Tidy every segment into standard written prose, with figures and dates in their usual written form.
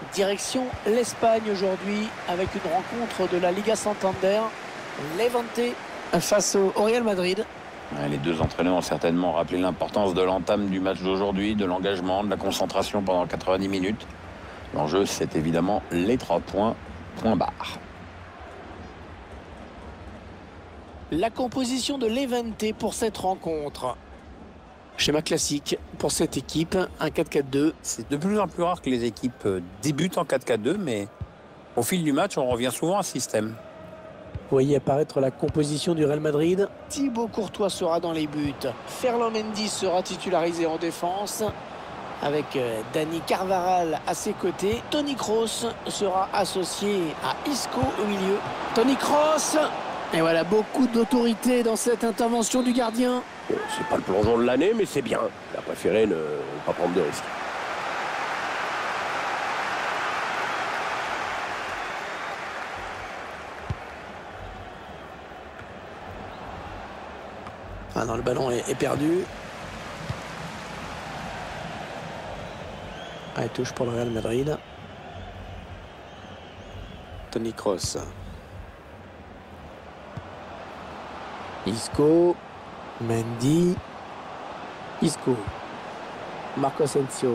Direction l'Espagne aujourd'hui avec une rencontre de la Liga Santander. Levante face au Real Madrid. Les deux entraîneurs ont certainement rappelé l'importance de l'entame du match d'aujourd'hui, de l'engagement, de la concentration pendant 90 minutes. L'enjeu, c'est évidemment les 3 points, point barre. La composition de Levante pour cette rencontre. Schéma classique pour cette équipe, un 4-4-2. C'est de plus en plus rare que les équipes débutent en 4-4-2, mais au fil du match, on revient souvent à ce système. Vous voyez apparaître la composition du Real Madrid. Thibaut Courtois sera dans les buts. Ferland Mendy sera titularisé en défense avec Dani Carvajal à ses côtés. Toni Kroos sera associé à Isco au milieu. Toni Kroos. Et voilà, beaucoup d'autorité dans cette intervention du gardien. Bon, c'est pas le plongeon de l'année, mais c'est bien. Il a préféré ne pas prendre de risques. Ah non, le ballon est perdu. Allez, touche pour le Real Madrid. Toni Kroos. Isco. Mendy. Isco. Marco Asensio.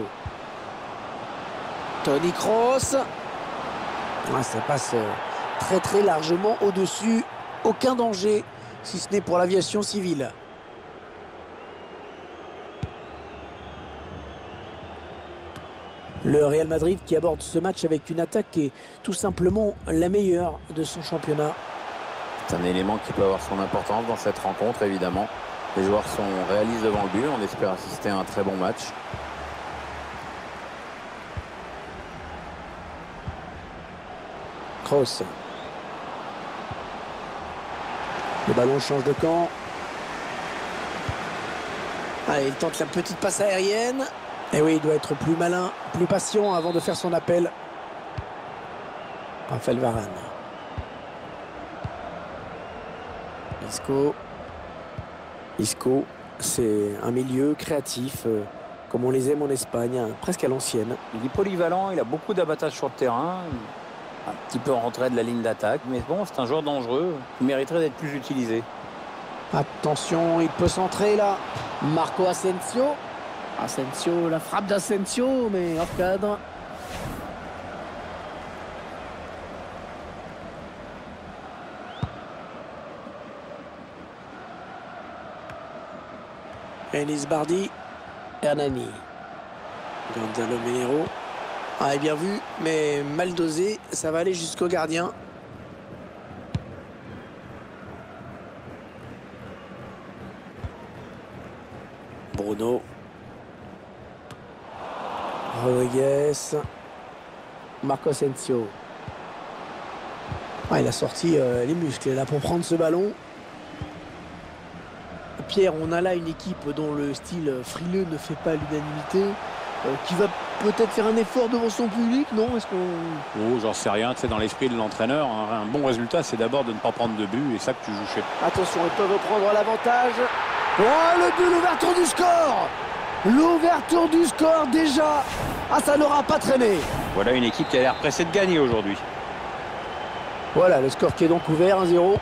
Toni Kroos. Ah, ça passe très largement au-dessus. Aucun danger, si ce n'est pour l'aviation civile. Le Real Madrid qui aborde ce match avec une attaque qui est tout simplement la meilleure de son championnat. C'est un élément qui peut avoir son importance dans cette rencontre, évidemment. Les joueurs sont réalistes devant le but. On espère assister à un très bon match. Kroos. Le ballon change de camp. Allez, il tente la petite passe aérienne. Et oui, il doit être plus malin, plus patient avant de faire son appel. Raphaël Varane. Isco, c'est un milieu créatif, comme on les aime en Espagne, hein, presque à l'ancienne. Il est polyvalent, il a beaucoup d'abattage sur le terrain, un petit peu en retrait de la ligne d'attaque, mais bon, c'est un joueur dangereux qui mériterait d'être plus utilisé. Attention, il peut centrer là. Marco Asensio. Asensio, la frappe d'Asensio, mais hors cadre. Enis Bardi. Hernani. Gonzalo Menero. Ah, bien vu, mais mal dosé. Ça va aller jusqu'au gardien. Bruno. Rodriguez. Marco Asensio. Ah, il a sorti les muscles là pour prendre ce ballon. Pierre, on a là une équipe dont le style frileux ne fait pas l'unanimité, qui va peut-être faire un effort devant son public, non? Est-ce qu'on... Oh, j'en sais rien, c'est dans l'esprit de l'entraîneur. Un bon résultat, c'est d'abord de ne pas prendre de but, et ça que tu joues chez. Attention, ils peuvent prendre l'avantage. Oh, le but, l'ouverture du score! L'ouverture du score déjà. Ah, ça n'aura pas traîné. Voilà une équipe qui a l'air pressée de gagner aujourd'hui. Voilà, le score qui est donc ouvert, 1-0.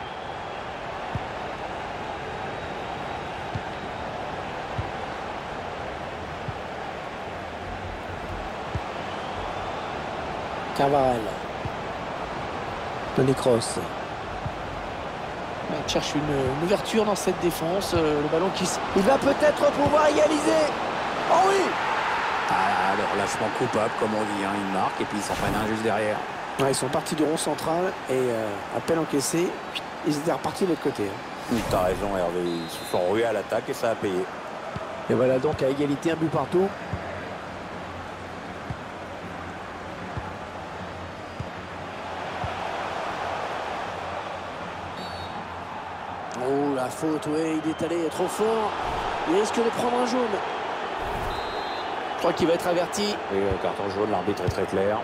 Carvajal. Toni Kroos. Il cherche une ouverture dans cette défense. Le ballon qui... Il va peut-être pouvoir égaliser. Oh oui! Ah, le relâchement coupable, comme on dit, hein, il marque et puis il s'en prennent un juste derrière. Ouais, ils sont partis du rond central et à peine encaissé, ils étaient repartis de l'autre côté. T'as raison, Hervé, ils se sont rués à l'attaque et ça a payé. Et voilà donc à égalité, un but partout. Oh, la faute, oui, il est allé trop fort. Il risque de prendre un jaune. Je crois qu'il va être averti. Et carton jaune, l'arbitre est très clair.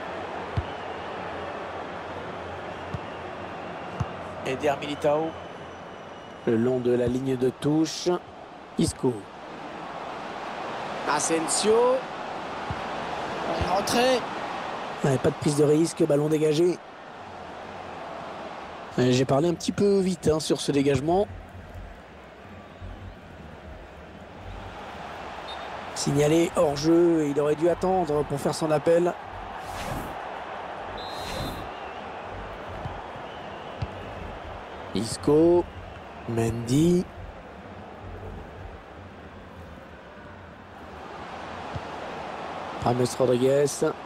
Eder Militao. Le long de la ligne de touche. Isco. Asensio. Rentrée. Ouais, pas de prise de risque, ballon dégagé. J'ai parlé un petit peu vite hein, sur ce dégagement. Signalé hors jeu, il aurait dû attendre pour faire son appel. Isco, Mendy. James Rodriguez.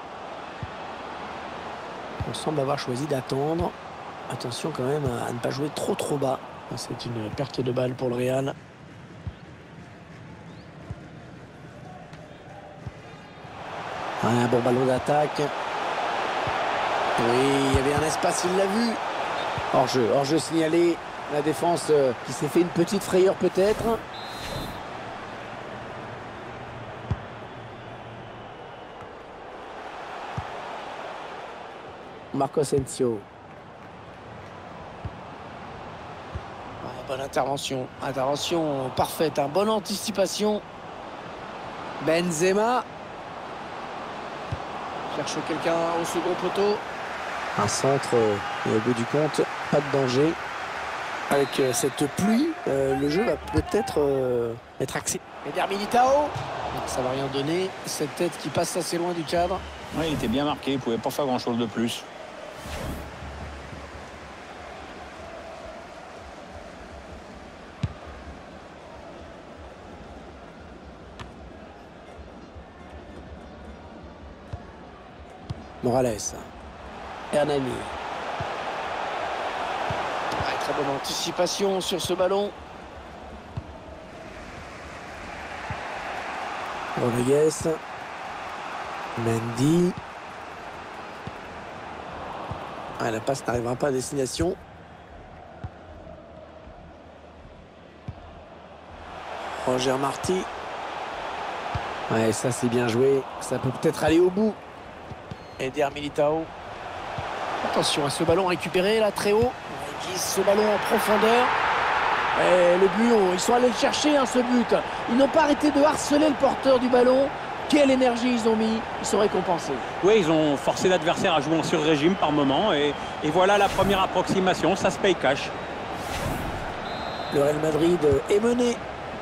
On semble avoir choisi d'attendre. Attention quand même à ne pas jouer trop bas. C'est une perte de balle pour le Real. Un bon ballon d'attaque. Oui, il y avait un espace, il l'a vu. Hors-jeu signalé. La défense qui s'est fait une petite frayeur peut-être. Marco Asensio. Bonne intervention. Intervention parfaite. Bonne anticipation. Benzema. Cherche quelqu'un au second poteau. Un centre et au bout du compte, pas de danger. Avec cette pluie, le jeu va peut-être être axé. Eder Militao. Ça va rien donner. Cette tête qui passe assez loin du cadre. Ouais, il était bien marqué, il ne pouvait pas faire grand-chose de plus. Morales. Hernani. Très bonne anticipation sur ce ballon. Rodriguez. Mendy. La passe n'arrivera pas à destination. Roger Marti. Ouais, ça c'est bien joué. Ça peut peut-être aller au bout. Eder Militao. Attention à ce ballon récupéré là très haut. Il glisse ce ballon en profondeur. Et le but, ils sont allés le chercher ce but. Ils n'ont pas arrêté de harceler le porteur du ballon. Quelle énergie ils ont mis. Ils sont récompensés. Oui, ils ont forcé l'adversaire à jouer en sur-régime par moment. Et voilà la première approximation. Ça se paye cash. Le Real Madrid est mené.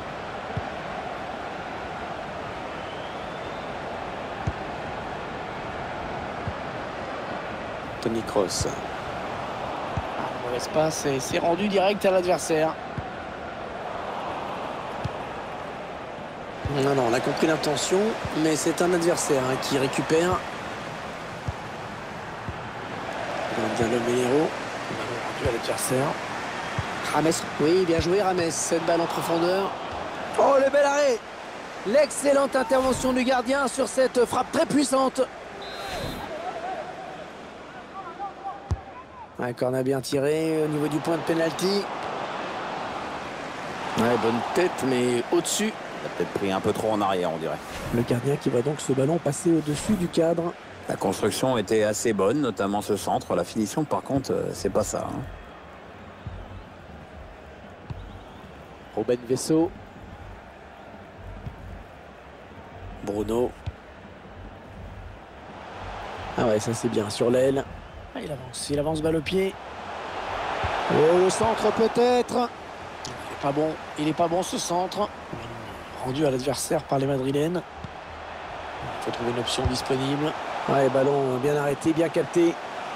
Toni Kroos. Mauvaise passe et c'est rendu direct à l'adversaire. Non, on a compris l'intention, mais c'est un adversaire qui récupère. Gonzalo Melero. Rendu à l'adversaire. Rames. Oui, bien joué Rames. Cette balle en profondeur. Oh, le bel arrêt. L'excellente intervention du gardien sur cette frappe très puissante. Un corner bien tiré au niveau du point de pénalty. Ouais, bonne tête, mais au-dessus. Il a peut-être pris un peu trop en arrière, on dirait. Le gardien qui va donc ce ballon passer au-dessus du cadre. La construction était assez bonne, notamment ce centre. La finition, par contre, c'est pas ça. Ruben Vesso. Bruno. Ah ouais, ça c'est bien sur l'aile. Ah, il avance balle au pied. Oh, le centre peut-être. Il est pas bon ce centre. Rendu à l'adversaire par les Madrilènes. Il faut trouver une option disponible. Ouais, ballon bien arrêté, bien capté.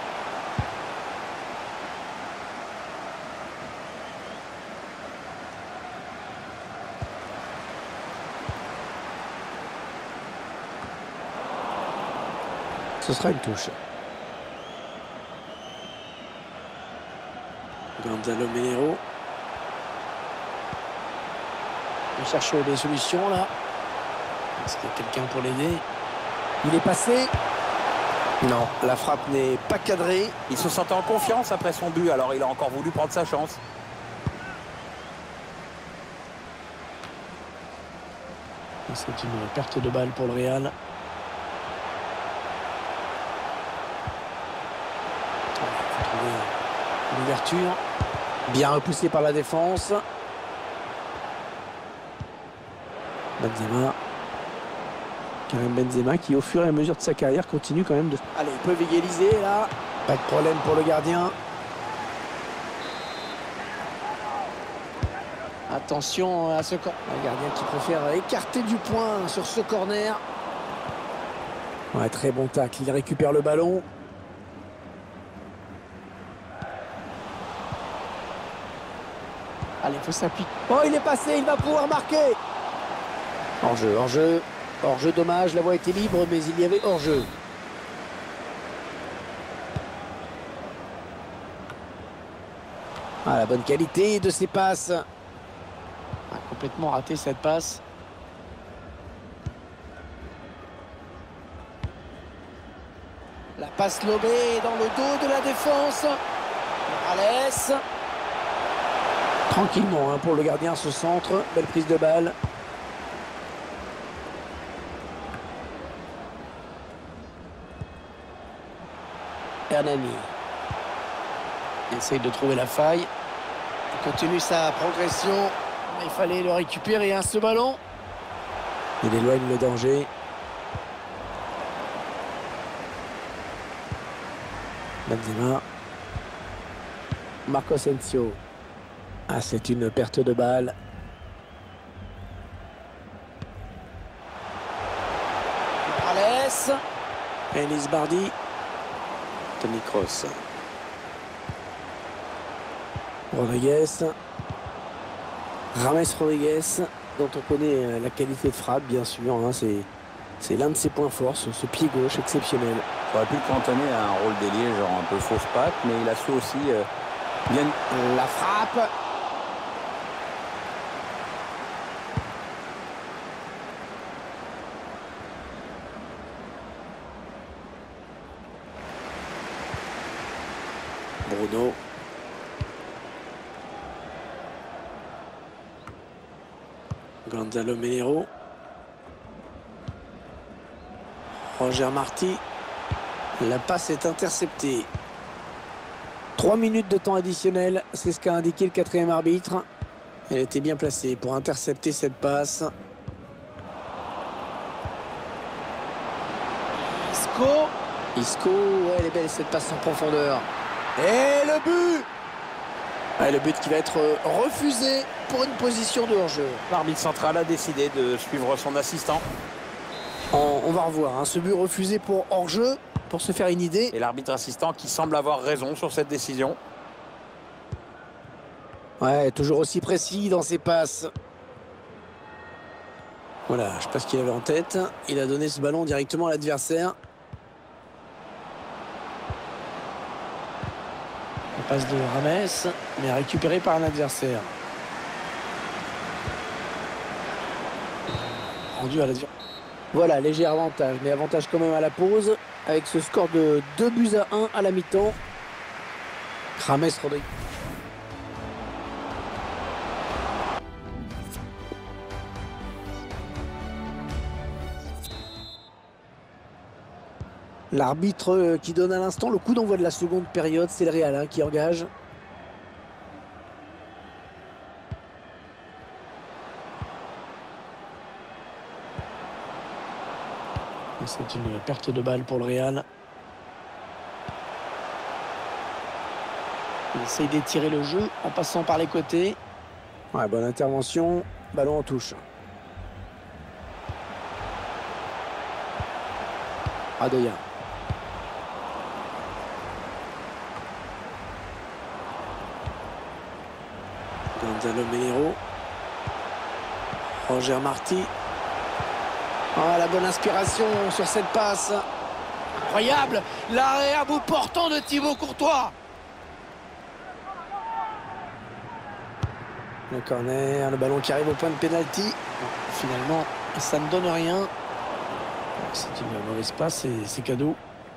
Ce sera une touche. Gonzalo Melero. Il cherche des solutions là. Est-ce qu'il y a quelqu'un pour l'aider? Il est passé. Non, la frappe n'est pas cadrée. Il se sentait en confiance après son but, alors il a encore voulu prendre sa chance. C'est une perte de balle pour le Real. Il faut trouver une ouverture. Bien repoussé par la défense. Benzema. Karim Benzema qui, au fur et à mesure de sa carrière, continue quand même de... Allez, ils peuvent égaliser là. Pas de problème pour le gardien. Attention à ce corner. Le gardien qui préfère écarter du point sur ce corner. Ouais, très bon tacle. Il récupère le ballon. Allez, il faut s'appliquer. Oh, il est passé, il va pouvoir marquer. Hors-jeu, hors-jeu. Hors-jeu, dommage, la voie était libre, mais il y avait hors-jeu. Ah, la bonne qualité de ses passes. Ah, complètement raté cette passe. La passe lobée dans le dos de la défense. Morales. Tranquillement hein, pour le gardien, ce centre. Belle prise de balle. Hernani. Il essaye de trouver la faille. Il continue sa progression. Mais il fallait le récupérer, hein, ce ballon. Il éloigne le danger. Benzema. Marco Asensio. Ah, c'est une perte de balle. Morales. Elis Bardi. Toni Kroos. Rodriguez. James Rodriguez, dont on connaît la qualité de frappe, bien sûr. Hein, c'est l'un de ses points forts, ce pied gauche exceptionnel. Il aurait pu le cantonner à un rôle d'ailier, genre un peu fausse patte, mais il a su aussi bien... La frappe. Bruno. Gonzalo Melero. Roger Marti. La passe est interceptée. 3 minutes de temps additionnel, c'est ce qu'a indiqué le quatrième arbitre. Elle était bien placée pour intercepter cette passe. Isco, ouais, elle est belle cette passe en profondeur. Et le but! Ouais, le but qui va être refusé pour une position de hors-jeu. L'arbitre central a décidé de suivre son assistant. On va revoir, hein, ce but refusé pour hors-jeu, pour se faire une idée. Et l'arbitre assistant qui semble avoir raison sur cette décision. Ouais, toujours aussi précis dans ses passes. Voilà, je sais pas ce qu'il avait en tête. Il a donné ce ballon directement à l'adversaire. La passe de Rames, mais récupérée par un adversaire. Rendu à l'adversaire. Voilà, léger avantage, mais avantage quand même à la pause, avec ce score de 2-1 à la mi-temps. James Rodriguez. L'arbitre qui donne à l'instant le coup d'envoi de la seconde période, c'est le Real hein, qui engage. C'est une perte de balle pour le Real. Il essaye d'étirer le jeu en passant par les côtés. Ouais, bonne intervention, ballon en touche. Adoya. Gonzalo Melero. Roger Marti. Oh, la bonne inspiration sur cette passe. Incroyable. L'arrêt à bout portant de Thibaut Courtois. Le corner, le ballon qui arrive au point de pénalty. Finalement, ça ne donne rien. C'est une mauvaise passe et c'est cadeau.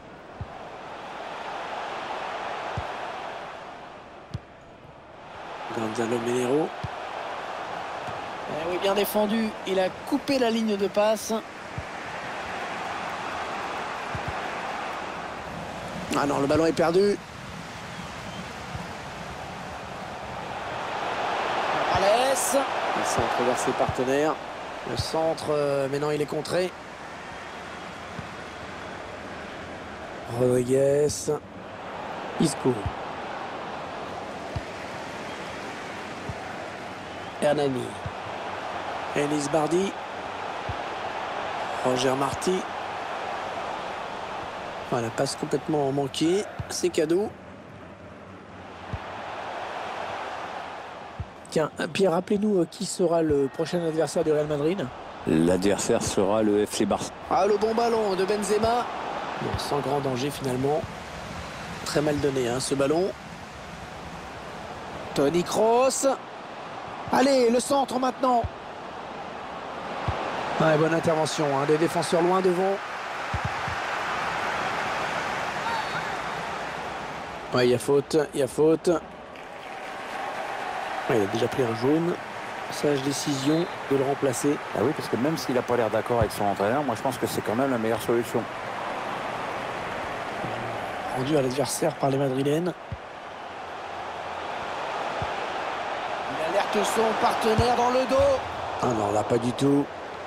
Gonzalo Melero. Eh oui, bien défendu. Il a coupé la ligne de passe. Ah non, le ballon est perdu. Morales. Le centre vers ses partenaires. Le centre, mais non, il est contré. Rodriguez. Isco. Hernani. Enis Bardi. Roger Marti. Voilà, passe complètement manquée. C'est cadeau. Tiens, Pierre, rappelez-nous qui sera le prochain adversaire du Real Madrid. L'adversaire sera le FC Barcelone. Ah, le bon ballon de Benzema. Bon, sans grand danger finalement. Très mal donné hein, ce ballon. Toni Kroos. Allez, le centre maintenant. Ouais, bonne intervention, hein, des défenseurs loin devant. Ouais, il y a faute, il y a faute. Ouais, il a déjà pris un jaune. Sage décision de le remplacer. Ah oui, parce que même s'il n'a pas l'air d'accord avec son entraîneur, moi je pense que c'est quand même la meilleure solution. Rendu à l'adversaire par les Madrilènes. Il alerte son partenaire dans le dos. Ah non, là pas du tout.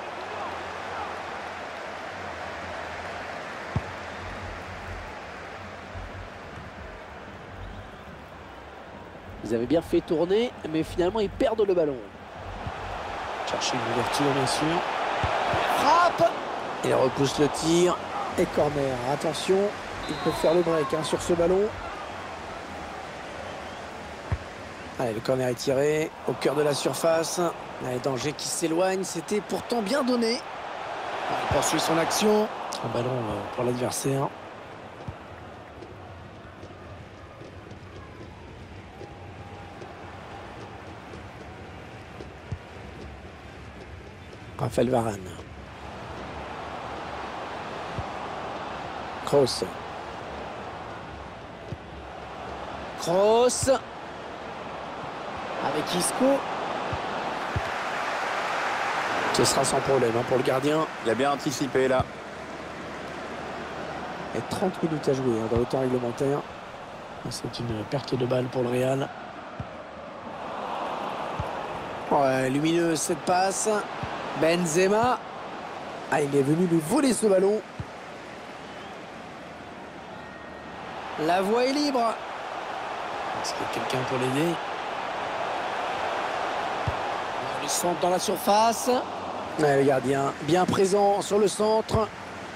Ils avaient bien fait tourner, mais finalement ils perdent le ballon. Chercher une ouverture bien sûr. Frappe. Il repousse le tir. Et corner. Attention, ils peuvent faire le break hein, sur ce ballon. Allez, le corner est tiré au cœur de la surface. Allez, danger qui s'éloigne. C'était pourtant bien donné. Il poursuit son action. Un ballon pour l'adversaire. Raphaël Varane. Kroos. Kroos. Avec Isco. Ce sera sans problème hein, pour le gardien. Il a bien anticipé là. Et 30 minutes à jouer hein, dans le temps réglementaire. C'est une perte de balle pour le Real. Ouais, lumineuse cette passe. Benzema. Ah, il est venu lui voler ce ballon. La voie est libre. Est-ce qu'il y a quelqu'un pour l'aider? Le centre dans la surface. Ouais, le gardien bien présent sur le centre.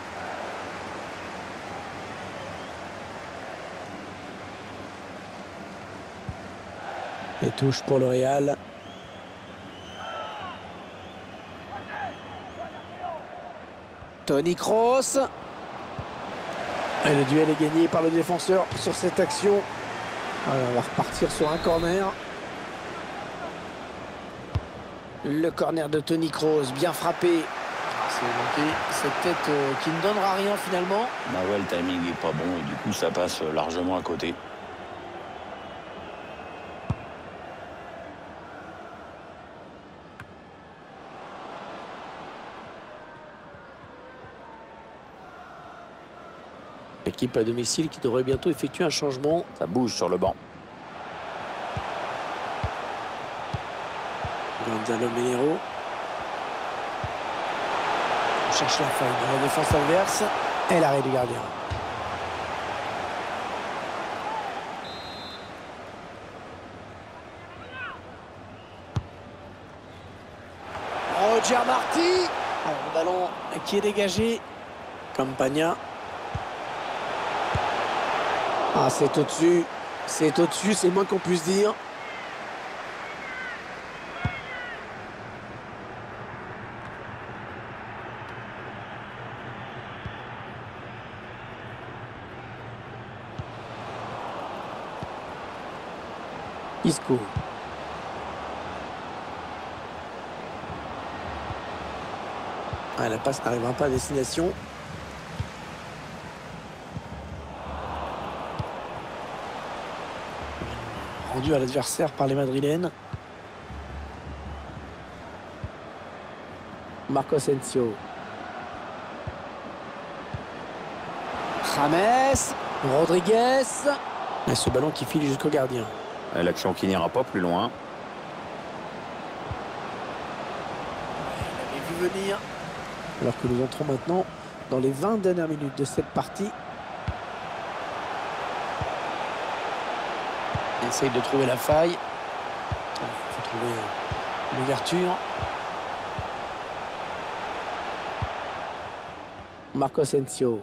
Et touche pour le Real. Toni Kroos. Et le duel est gagné par le défenseur sur cette action. Alors, on va repartir sur un corner. Le corner de Toni Kroos, bien frappé. C'est manqué. Cette tête qui ne donnera rien finalement. Bah ouais, le timing est pas bon et du coup ça passe largement à côté. L'équipe à domicile qui devrait bientôt effectuer un changement. Ça bouge sur le banc. Gonzalo Melero. On cherche la faille dans la défense adverse. Et l'arrêt du gardien. Roger Marti. Alors, le ballon qui est dégagé. Campagna. Ah, c'est au-dessus. C'est au-dessus, c'est le moins qu'on puisse dire. Isco. Ah, la passe n'arrivera pas à destination. Rendu à l'adversaire par les Madrilènes. Marco Asensio. James. Rodriguez. Et ce ballon qui file jusqu'au gardien. L'action qui n'ira pas plus loin. Il avait vu venir. Alors que nous entrons maintenant dans les 20 dernières minutes de cette partie. Il essaye de trouver la faille. Il faut trouver l'ouverture. Marco Asensio.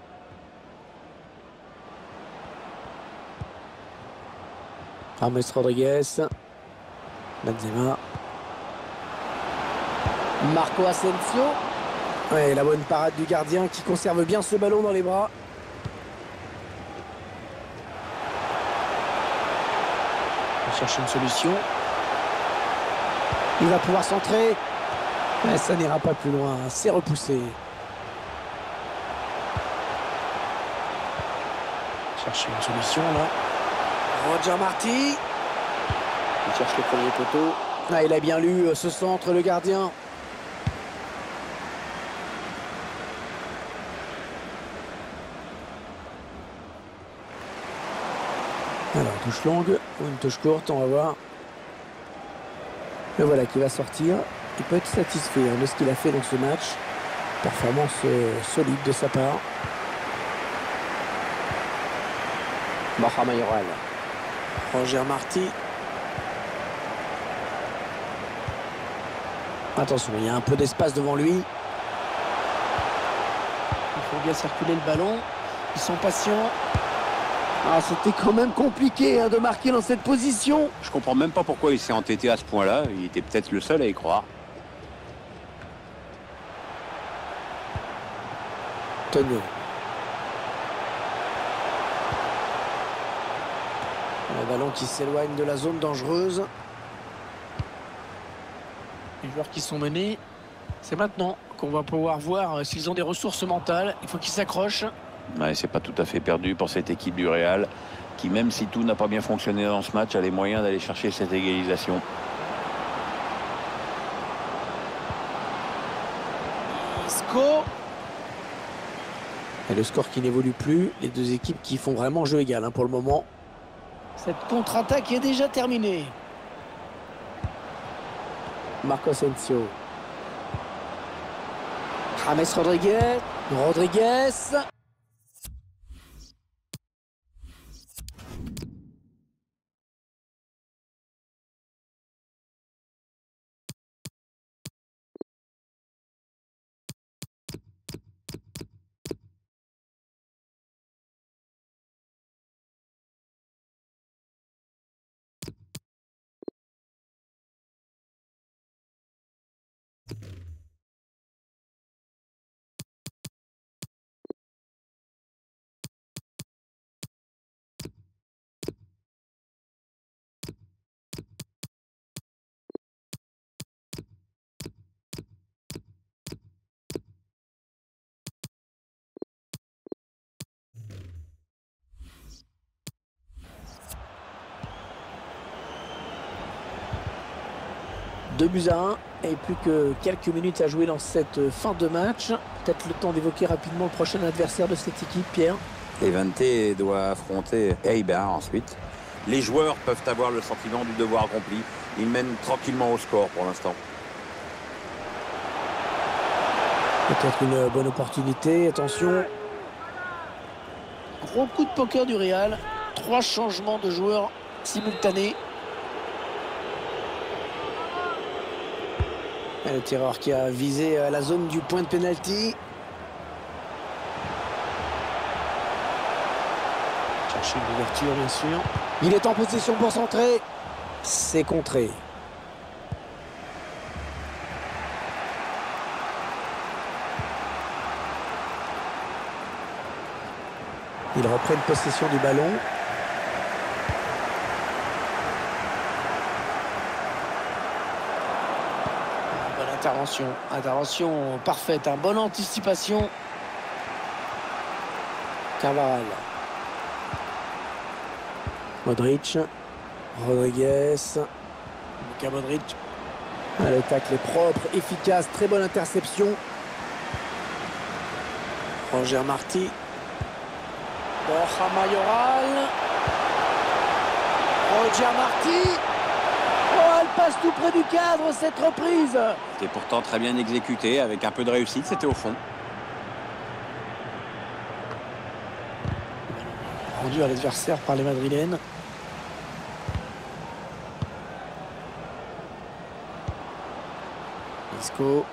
James Rodriguez. Benzema. Marco Asensio. Ouais, la bonne parade du gardien qui conserve bien ce ballon dans les bras. Il cherche une solution. Il va pouvoir centrer. Mais ça n'ira pas plus loin. C'est repoussé. Chercher une solution là. Roger Marti. Il cherche le premier poteau. Ah, il a bien lu ce centre, le gardien. Alors, touche longue ou une touche courte, on va voir. Et voilà qui va sortir. Il peut être satisfait de ce qu'il a fait dans ce match. Performance solide de sa part. Borja Mayoral. Roger Marti. Attention, il y a un peu d'espace devant lui. Il faut bien circuler le ballon. Ils sont patients. Ah, c'était quand même compliqué de marquer dans cette position. Je comprends même pas pourquoi il s'est entêté à ce point-là. Il était peut-être le seul à y croire. Tonio. Le ballon qui s'éloigne de la zone dangereuse. Les joueurs qui sont menés, c'est maintenant qu'on va pouvoir voir s'ils ont des ressources mentales. Il faut qu'ils s'accrochent. Ouais, c'est pas tout à fait perdu pour cette équipe du Real qui, même si tout n'a pas bien fonctionné dans ce match, a les moyens d'aller chercher cette égalisation. Isco. Et le score qui n'évolue plus. Les deux équipes qui font vraiment jeu égal pour le moment. Cette contre-attaque est déjà terminée. Marco Asensio. James Rodriguez. Rodriguez. Deux buts à 1 et plus que quelques minutes à jouer dans cette fin de match. Peut-être le temps d'évoquer rapidement le prochain adversaire de cette équipe, Pierre. Levante doit affronter Eibar ensuite. Les joueurs peuvent avoir le sentiment du devoir accompli. Ils mènent tranquillement au score pour l'instant. Peut-être une bonne opportunité, attention. Gros coup de poker du Real. 3 changements de joueurs simultanés. Et le tireur qui a visé la zone du point de pénalty. Chercher une ouverture, bien sûr. Il est en possession pour centrer. C'est contré. Ils reprennent possession du ballon. Bonne intervention. Intervention parfaite. Bonne anticipation. Carvajal. Modric. Rodriguez. Luka Modric. Le tacle est propre, efficace. Très bonne interception. Roger Marti. Borja Mayoral. Roger Marti. Oh, elle passe tout près du cadre, cette reprise. C'était pourtant très bien exécuté, avec un peu de réussite, c'était au fond. Rendu à l'adversaire par les Madrilènes. Isco.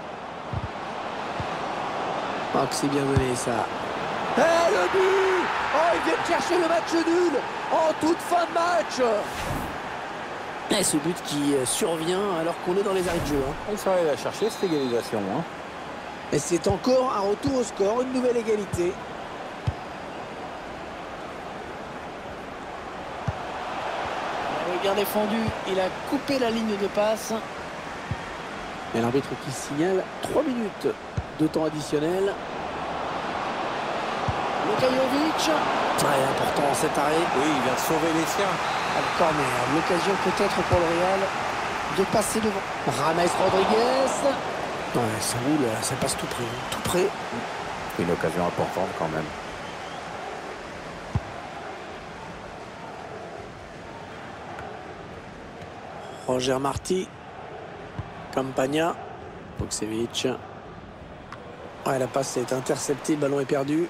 Oh, que c'est bien donné ça. Et le but! Oh, ils viennent chercher le match nul en toute fin de match. Et ce but qui survient alors qu'on est dans les arrêts de jeu. Il serait allé la chercher cette égalisation. Et c'est encore un retour au score, une nouvelle égalité. Bien défendu, il a coupé la ligne de passe. Et l'arbitre qui signale 3 minutes de temps additionnel. Lukajovic. Très important cet arrêt. Oui, il vient de sauver les siens. Le corner. L'occasion peut-être pour le Real de passer devant. James Rodriguez. Ouais, ça roule, ça passe tout près. Tout près. Une occasion importante quand même. Roger Marti. Campagna. Vukcevic. Ouais, la passe est interceptée, le ballon est perdu.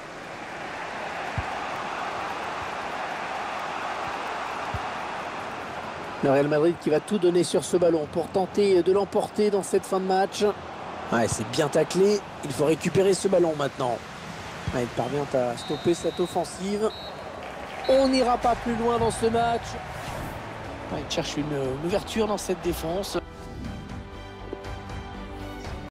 Le Real Madrid qui va tout donner sur ce ballon pour tenter de l'emporter dans cette fin de match. Ouais, c'est bien taclé. Il faut récupérer ce ballon maintenant. Ouais, il parvient à stopper cette offensive. On n'ira pas plus loin dans ce match. Ouais, il cherche une ouverture dans cette défense.